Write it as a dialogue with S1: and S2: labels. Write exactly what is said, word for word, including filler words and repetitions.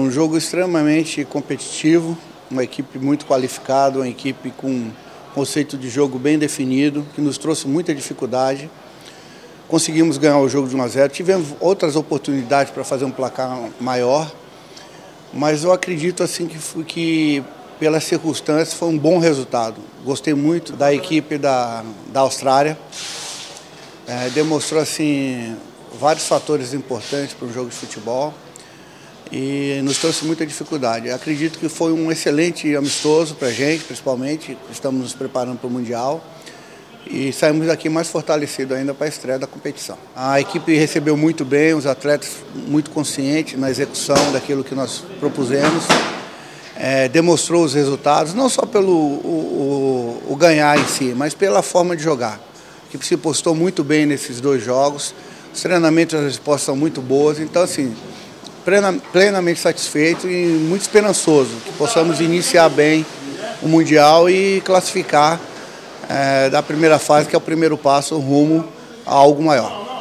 S1: um jogo extremamente competitivo, uma equipe muito qualificada, uma equipe com um conceito de jogo bem definido, que nos trouxe muita dificuldade. Conseguimos ganhar o jogo de um a zero, tivemos outras oportunidades para fazer um placar maior, mas eu acredito assim que, que pelas circunstâncias foi um bom resultado. Gostei muito da equipe da, da Austrália, é, demonstrou assim vários fatores importantes para um jogo de futebol e nos trouxe muita dificuldade. Eu acredito que foi um excelente amistoso para a gente, principalmente, estamos nos preparando para o Mundial e saímos daqui mais fortalecidos ainda para a estreia da competição. A equipe recebeu muito bem, os atletas muito conscientes na execução daquilo que nós propusemos, é, demonstrou os resultados, não só pelo o, o, o ganhar em si, mas pela forma de jogar. A equipe se postou muito bem nesses dois jogos, os treinamentos e as respostas são muito boas, então assim, plenamente satisfeito e muito esperançoso que possamos iniciar bem o Mundial e classificar é, da primeira fase, que é o primeiro passo rumo a algo maior.